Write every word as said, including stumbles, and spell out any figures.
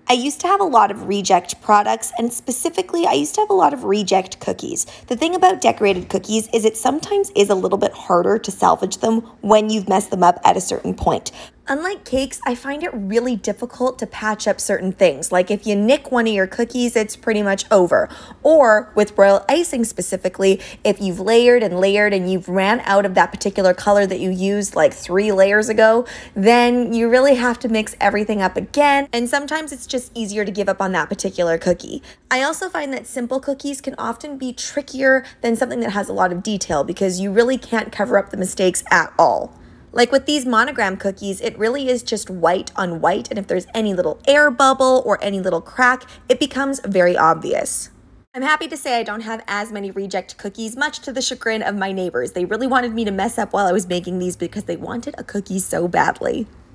I used to have a lot of reject products, and specifically, I used to have a lot of reject cookies. The thing about decorated cookies is it sometimes is a little bit harder to salvage them when you've messed them up at a certain point. Unlike cakes, I find it really difficult to patch up certain things. Like if you nick one of your cookies, it's pretty much over. Or with royal icing specifically, if you've layered and layered and you've ran out of that particular color that you used like three layers ago, then you really have to mix everything up again. And sometimes it's just easier to give up on that particular cookie. I also find that simple cookies can often be trickier than something that has a lot of detail because you really can't cover up the mistakes at all. Like with these monogram cookies, it really is just white on white, and if there's any little air bubble or any little crack, it becomes very obvious. I'm happy to say I don't have as many reject cookies, much to the chagrin of my neighbors. They really wanted me to mess up while I was making these because they wanted a cookie so badly.